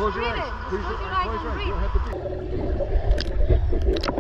Close your Breathe eyes. in. Close Close your your eyes. eyes Close and your eyes. You breathe. don't have to breathe.